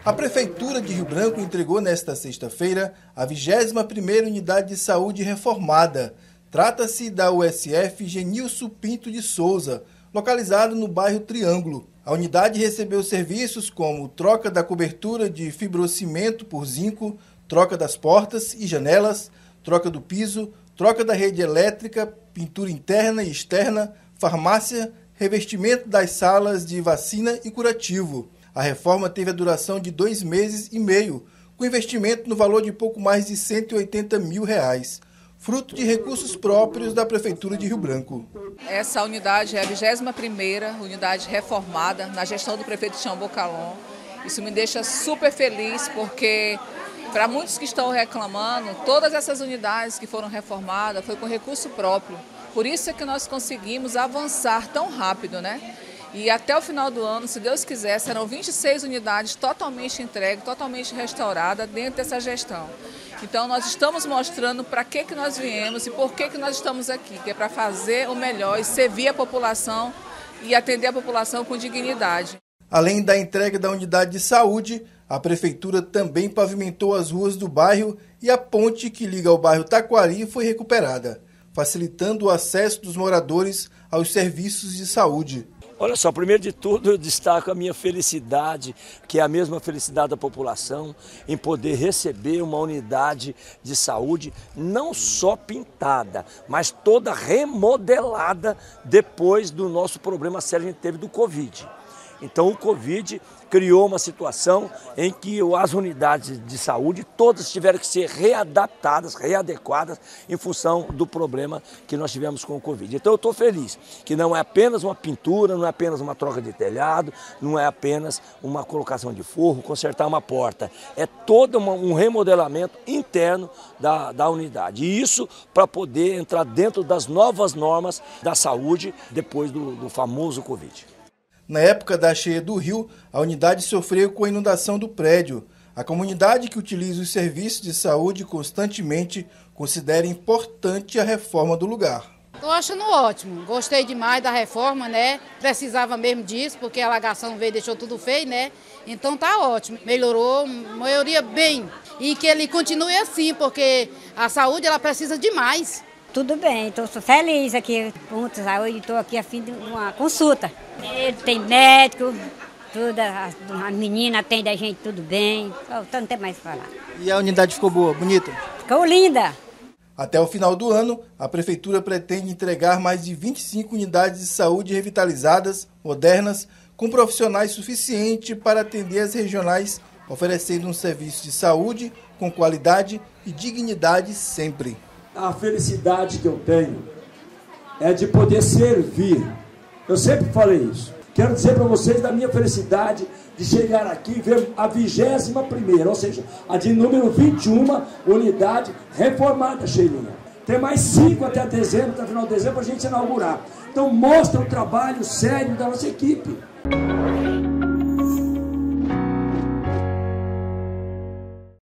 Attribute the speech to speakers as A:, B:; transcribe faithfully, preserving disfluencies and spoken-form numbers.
A: A Prefeitura de Rio Branco entregou nesta sexta-feira a vigésima primeira Unidade de Saúde reformada. Trata-se da U S F Genilson Pinto de Souza, localizado no bairro Triângulo. A unidade recebeu serviços como troca da cobertura de fibrocimento por zinco, troca das portas e janelas, troca do piso, troca da rede elétrica, pintura interna e externa, farmácia, revestimento das salas de vacina e curativo. A reforma teve a duração de dois meses e meio, com investimento no valor de pouco mais de cento e oitenta mil reais, fruto de recursos próprios da Prefeitura de Rio Branco.
B: Essa unidade é a vigésima primeira unidade reformada na gestão do prefeito Tião Bocalon. Isso me deixa super feliz porque, para muitos que estão reclamando, todas essas unidades que foram reformadas foi com recurso próprio. Por isso é que nós conseguimos avançar tão rápido, né? E até o final do ano, se Deus quiser, serão vinte e seis unidades totalmente entregues, totalmente restauradas dentro dessa gestão. Então nós estamos mostrando para que, que nós viemos e por que, que nós estamos aqui, que é para fazer o melhor e servir a população e atender a população com dignidade.
A: Além da entrega da unidade de saúde, a Prefeitura também pavimentou as ruas do bairro e a ponte que liga ao bairro Taquari foi recuperada, facilitando o acesso dos moradores aos serviços de saúde.
C: Olha só, primeiro de tudo eu destaco a minha felicidade, que é a mesma felicidade da população, em poder receber uma unidade de saúde não só pintada, mas toda remodelada depois do nosso problema sério que a gente teve do Covid. Então o Covid criou uma situação em que as unidades de saúde todas tiveram que ser readaptadas, readequadas em função do problema que nós tivemos com o Covid. Então eu estou feliz que não é apenas uma pintura, não é apenas uma troca de telhado, não é apenas uma colocação de forro, consertar uma porta. É todo uma, um remodelamento interno da, da unidade. E isso para poder entrar dentro das novas normas da saúde depois do, do famoso Covid.
A: Na época da cheia do rio, a unidade sofreu com a inundação do prédio. A comunidade que utiliza os serviços de saúde constantemente considera importante a reforma do lugar.
D: Estou achando ótimo, gostei demais da reforma, né? Precisava mesmo disso, porque a alagação veio e deixou tudo feio, né? Então tá ótimo, melhorou, maioria bem. E que ele continue assim, porque a saúde ela precisa demais.
E: Tudo bem, estou feliz aqui, ponto saúde, estou aqui a fim de uma consulta. Ele tem médico, tudo, a, a menina atende a gente tudo bem, então não tem mais o que falar.
A: E a unidade ficou boa, bonita?
E: Ficou linda.
A: Até o final do ano, a Prefeitura pretende entregar mais de vinte e cinco unidades de saúde revitalizadas, modernas, com profissionais suficientes para atender as regionais, oferecendo um serviço de saúde com qualidade e dignidade sempre.
F: A felicidade que eu tenho é de poder servir. Eu sempre falei isso. Quero dizer para vocês da minha felicidade de chegar aqui e ver a vigésima primeira, ou seja, a de número vinte e uma unidade reformada, Sheilinha. Tem mais cinco até dezembro, até final de dezembro, para a gente inaugurar. Então mostra o trabalho sério da nossa equipe.